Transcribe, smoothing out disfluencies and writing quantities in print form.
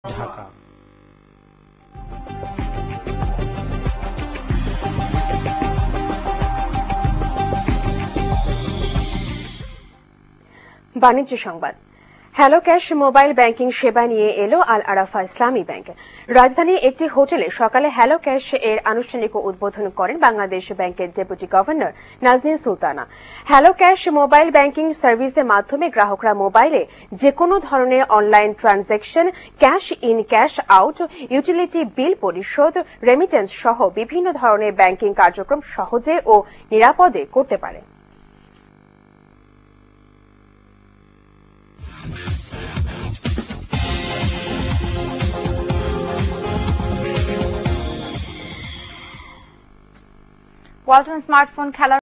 ঢাকা। বাণিজ্য সংবাদ। হ্যালোক্যাশ mobile banking সেবা নিয়ে এলো আল-আরাফা ইসলামী ব্যাংক। রাজধানীর একটি হোটেলে সকালে হ্যালোক্যাশ এর আনুষ্ঠানিক উদ্বোধন করেন বাংলাদেশ ব্যাংকের deputy governor Naznin Sultana. Hello cash mobile banking সার্ভিসের মাধ্যমে গ্রাহকরা মোবাইলে যেকোনো ধরনের online transaction, cash in cash out, utility bill পরিশোধ, রেমিটেন্স সহ বিভিন্ন ধরনের ব্যাংকিং কার্যক্রম সহজে ও নিরাপদে করতে পারে। ওয়ালটন স্মার্টফোন খেলার